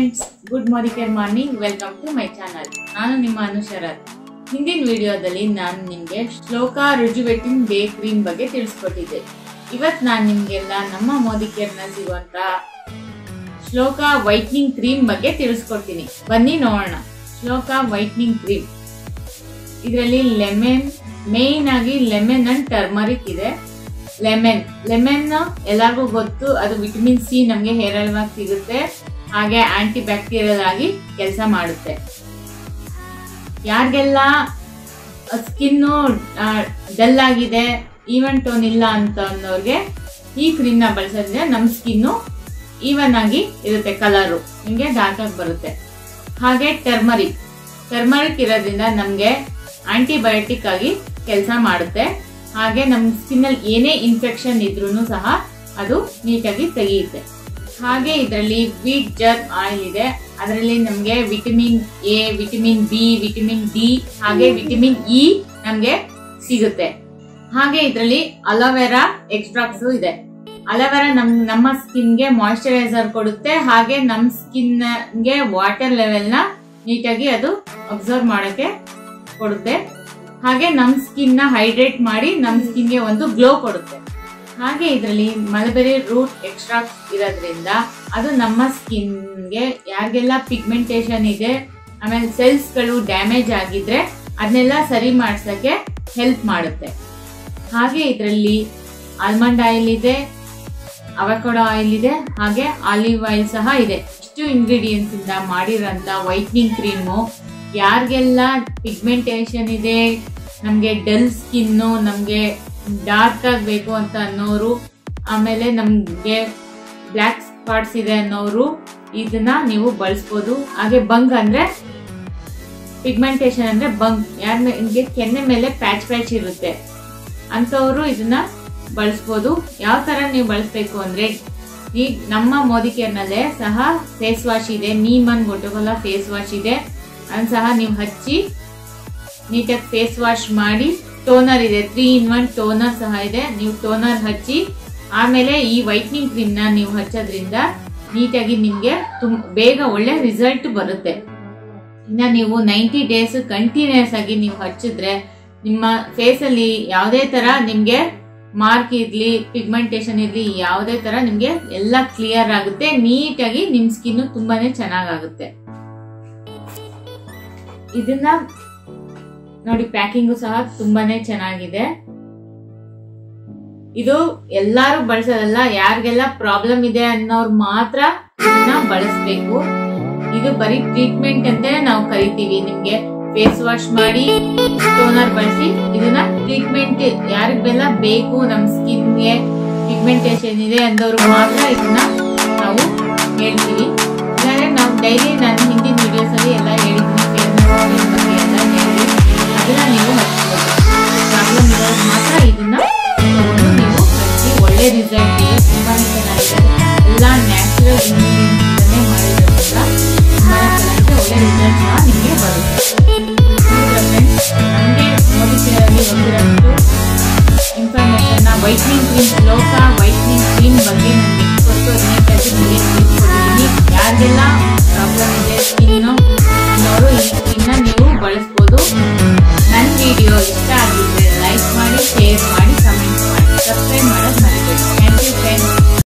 Friends, good morning. Welcome to my channel. ನಾನು ನಿಮ್ಮ ಅನುಶರತ್. ಹಿಂದಿನ ವಿಡಿಯೋದಲ್ಲಿ ನಾನು ನಿಮಗೆ ಶ್ಲೋಕ ರಿಜುವೇಟಿಂಗ್ ಡೇ ಕ್ರೀಮ್ ಬಗ್ಗೆ ತಿಳಿಸ್ಕೊಟ್ಟಿದ್ದೆ. ಇವತ್ತು ನಾನು ನಿಮಗೆಲ್ಲ ನಮ್ಮ ಮೋದಿ ಕೇರ್ನಲ್ಲಿ ಸಿಗುವಂತ ಶ್ಲೋಕ ವೈಟ್ನಿಂಗ್ ಕ್ರೀಮ್ ಬಗ್ಗೆ ತಿಳಿಸ್ಕೊಡ್ತೀನಿ. ಬನ್ನಿ ನೋಡೋಣ. ಶ್ಲೋಕ ವೈಟ್ನಿಂಗ್ ಕ್ರೀಮ್, ಇದರಲ್ಲಿ ಲೆಮನ್, ಮೇನ್ ಆಗಿ ಲೆಮನ್ ಅಂಡ್ ಟರ್ಮರಿಕ್ ಇದೆ. ಲೆಮನ್ ಎಲ್ಲರಿಗೂ ಗೊತ್ತು, ಅದು ವಿಟಮಿನ್ ಸಿ ನಮಗೆ ಹೇರಳವಾಗಿ ಸಿಗುತ್ತೆ, ಹಾಗೆ ಆಂಟಿ ಬ್ಯಾಕ್ಟೀರಿಯಲ್ ಆಗಿ ಕೆಲಸ ಮಾಡುತ್ತೆ. ಯಾರಿಗೆಲ್ಲ ಸ್ಕಿನ್ನು ಡಲ್ ಆಗಿದೆ, ಈವನ್ ಟೋನ್ ಇಲ್ಲ ಅಂತ ಅನ್ನೋರಿಗೆ ಈ ಕ್ರೀಮ್ ನ ಬಳಸೋದ್ರಿಂದ ನಮ್ಮ ಸ್ಕಿನ್ನು ಈವನ್ ಆಗಿ ಇರುತ್ತೆ, ಕಲರು ನಿಮಗೆ ಡಾರ್ಕ್ ಆಗಿ ಬರುತ್ತೆ. ಹಾಗೆ ಟರ್ಮರಿಕ್ ಇರೋದ್ರಿಂದ ನಮಗೆ ಆಂಟಿಬಯೋಟಿಕ್ ಆಗಿ ಕೆಲಸ ಮಾಡುತ್ತೆ. ಹಾಗೆ ನಮ್ಮ ಸ್ಕಿನ್ ಅಲ್ಲಿ ಏನೇ ಇನ್ಫೆಕ್ಷನ್ ಇದ್ರೂ ಸಹ ಅದು ನೀಟಾಗಿ ತೆಗೆಯುತ್ತೆ. ಹಾಗೆ ಇದರಲ್ಲಿ ವೀಟ್ ಜರ್ಮ್ ಆಯಿಲ್ ಇದೆ. ಅದರಲ್ಲಿ ನಮಗೆ vitamin A, vitamin B, vitamin D ಹಾಗೆ ವಿಟಮಿನ್ ಇ ನಮಗೆ ಸಿಗುತ್ತೆ. ಹಾಗೆ ಇದರಲ್ಲಿ ಅಲೋವೆರಾ ಎಕ್ಸ್ಟ್ರಾಕ್ಟ್ಸ್ ಇದೆ. ಅಲೋವೆರಾ ನಮ್ಮ ಸ್ಕಿನ್ ಗೆ ಮಾಯಿಶ್ಚರೈಸರ್ ಕೊಡುತ್ತೆ, ಹಾಗೆ ನಮ್ಮ ಸ್ಕಿನ್ ಗೆ ವಾಟರ್ ಲೆವೆಲ್ ನ ನೀಟಾಗಿ ಅದು ಅಬ್ಸರ್ವ್ ಮಾಡಕ್ಕೆ ಕೊಡುತ್ತೆ. ಹಾಗೆ ನಮ್ಮ ಸ್ಕಿನ್ ನ ಹೈಡ್ರೇಟ್ ಮಾಡಿ ನಮ್ಮ ಸ್ಕಿನ್ ಗೆ ಒಂದು ಗ್ಲೋ ಕೊಡುತ್ತೆ. ಹಾಗೆ ಇದರಲ್ಲಿ ಮಲ್ಬೆರಿ ರೂಟ್ ಎಕ್ಸ್ಟ್ರಾಕ್ಟ್ ಇರೋದ್ರಿಂದ ಅದು ನಮ್ಮ ಸ್ಕಿನ್ ಗೆ ಯಾರಿಗೆಲ್ಲ ಪಿಗ್ಮೆಂಟೇಶನ್ ಇದೆ, ಆಮೇಲೆ ಸೆಲ್ಸ್ ಗಳು ಡ್ಯಾಮೇಜ್ ಆಗಿದ್ರೆ ಅದನ್ನೆಲ್ಲ ಸರಿ ಮಾಡ್ಸಕ್ಕೆ ಹೆಲ್ಪ್ ಮಾಡುತ್ತೆ. ಹಾಗೆ ಇದರಲ್ಲಿ ಆಲ್ಮಂಡ್ ಆಯಿಲ್ ಇದೆ, ಅವಕಾಡೋ ಆಯಿಲ್ ಇದೆ, ಹಾಗೆ ಆಲಿವ್ ಆಯಿಲ್ ಸಹ ಇದೆ. ಇಷ್ಟು ಇಂಗ್ರೀಡಿಯೆಂಟ್ಸ್ ಇಂದ ಮಾಡಿರೋಂಥ ವೈಟ್ನಿಂಗ್ ಕ್ರೀಮು ಯಾರಿಗೆಲ್ಲ ಪಿಗ್ಮೆಂಟೇಶನ್ ಇದೆ, ನಮ್ಗೆ ಡಲ್ ಸ್ಕಿನ್ನು, ನಮ್ಗೆ ಡಾರ್ಕ್ ಆಗಬೇಕು ಅಂತ ಅನ್ನೋರು, ಆಮೇಲೆ ನಮ್ಗೆ ಬ್ಲ್ಯಾಕ್ ಸ್ಪಾಟ್ಸ್ ಇದೆ ಅನ್ನೋರು ಇದನ್ನ ನೀವು ಬಳಸ್ಬೋದು. ಹಾಗೆ ಬಂಗ್ ಅಂದ್ರೆ ಪಿಗ್ಮೆಂಟೇಶನ್ ಅಂದ್ರೆ ಬಂಗ್, ಯಾರಿಗೆ ಕೆನ್ನೆ ಮೇಲೆ ಪ್ಯಾಚ್ ಇರುತ್ತೆ ಅಂತವರು ಇದನ್ನ ಬಳಸ್ಬೋದು. ಯಾವ ತರ ನೀವು ಬಳಸ್ಬೇಕು ಅಂದ್ರೆ, ಈ ನಮ್ಮ ಮೋದಿ ಕೇರ್ನಲ್ಲೇ ಸಹ ಫೇಸ್ ವಾಶ್ ಇದೆ, ನೀಮನ್ ಗೊಟ್ಟುಗಲ್ಲ ಫೇಸ್ ವಾಶ್ ಇದೆ, ಅದನ್ನ ಸಹ ನೀವು ಹಚ್ಚಿ ನೀಟಾಗಿ ಫೇಸ್ ವಾಶ್ ಮಾಡಿ. ಟೋನರ್ ಇದೆ, 3-in-1 ಟೋನರ್ ಸಹ ಇದೆ, ನೀವು ಟೋನರ್ ಹಚ್ಚಿ ಆಮೇಲೆ ಈ ವೈಟ್ನಿಂಗ್ ಕ್ರೀಮ್ ನ ನೀವು ಹಚ್ಚೋದ್ರಿಂದ ನೀಟಾಗಿ ನಿಮ್ಗೆ ಬೇಗ ಒಳ್ಳೆ ರಿಸಲ್ಟ್ ಬರುತ್ತೆ. ಇನ್ನ ನೀವು 90 ಡೇಸ್ ಕಂಟಿನ್ಯೂಸ್ ಆಗಿ ನೀವು ಹಚ್ಚಿದ್ರೆ ನಿಮ್ಮ ಫೇಸ್ ಅಲ್ಲಿ ಯಾವುದೇ ತರ ನಿಮ್ಗೆ ಮಾರ್ಕ್ ಇರ್ಲಿ, ಪಿಗ್ಮೆಂಟೇಶನ್ ಇರ್ಲಿ, ಯಾವುದೇ ತರ ನಿಮ್ಗೆ ಎಲ್ಲ ಕ್ಲಿಯರ್ ಆಗುತ್ತೆ, ನೀಟಾಗಿ ನಿಮ್ ಸ್ಕಿನ್ ತುಂಬಾನೇ ಚೆನ್ನಾಗುತ್ತೆ. ಇದನ್ನ ನೋಡಿ, ಪ್ಯಾಕಿಂಗು ಸಹ ತುಂಬಾನೇ ಚೆನ್ನಾಗಿದೆ. ಇದು ಎಲ್ಲಾರು ಬಳಸೋದಲ್ಲ, ಯಾರಿಗೆಲ್ಲ ಪ್ರಾಬ್ಲಮ್ ಇದೆ ಅನ್ನೋರು ಮಾತ್ರ ಇದನ್ನ ಬಳಸಬೇಕು. ಇದು ಬರೀ ಟ್ರೀಟ್ಮೆಂಟ್ ಅಂತ ನಾವು ಕರಿತೀವಿ. ನಿಮ್ಗೆ ಫೇಸ್ ವಾಶ್ ಮಾಡಿ ಟೋನರ್ ಬಳಸಿ ಇದನ್ನ ಟ್ರೀಟ್ಮೆಂಟ್ ಯಾರಿಗೆಲ್ಲ ಬೇಕು, ನಮ್ ಸ್ಕಿನ್ಗೆ ಪಿಗ್ಮೆಂಟೇಶನ್ ಇದೆ ಅಂದವ್ರು ಮಾತ್ರ ಇದನ್ನ ನಾವು ಹೇಳ್ತೀವಿ. ಇಲ್ಲಾಂದ್ರೆ ನಾವು ಡೈಲಿ ನಾನು ಹಿಂದಿನ ವಿಡಿಯೋಸ್ ಅಲ್ಲಿ ಎಲ್ಲ ಹೇಳಿದ್ದೀನಿ, ಫೇರ್ನೆಸ್ ಬಗ್ಗೆ ಎಲ್ಲ ಹೇಳಿ ಅದನ್ನ ನೀವು ಹಚ್ಬೋದು. ಪ್ರಾಬ್ಲಮ್ ಇರೋದು ಮಾತ್ರ ಇದನ್ನ ತಗೊಂಡು ನೀವು ಹಚ್ಚಿ, ಒಳ್ಳೆ ರಿಸಲ್ಟ್ ಇದೆ, ತುಂಬಾನೇ ಚೆನ್ನಾಗಿದೆ. ಎಲ್ಲ ನ್ಯಾಚುರಲ್ ಇಂಗ್ರೀಡಿಯೆಂಟ್ಸ್ ಮಾಡಿರೋದ್ರಿಂದ ತುಂಬಾನೇ ಚೆನ್ನಾಗಿದೆ, ಒಳ್ಳೆ ರಿಸಲ್ಟ್ ಸಹ ನಿಮಗೆ ಬರುತ್ತೆ. ನಮಗೆ ಮೋದಿ ಕೇರಲ್ಲಿ ಬಂದಿರೋಷ್ಟು information whitening cream, Shloka whitening cream ಬಗ್ಗೆ ನನಗೆ ಗೊತ್ತು, ನೀಟಾಗಿ ನಿಮಗೆ ತಿಳಿಸ್ಕೊಟ್ಟಿದ್ದೀನಿ. ಯಾರಿಗೆಲ್ಲ ಪ್ರಾಬ್ಲಮ್ ಇದೆ ಸ್ಕಿನ್ನು ಅನ್ನೋರು ಈ ಕ್ರೀಮ್ನ ನೀವು ಬಳಸ್ಬೋದು. ನನ್ನ ವಿಡಿಯೋ ಇಷ್ಟ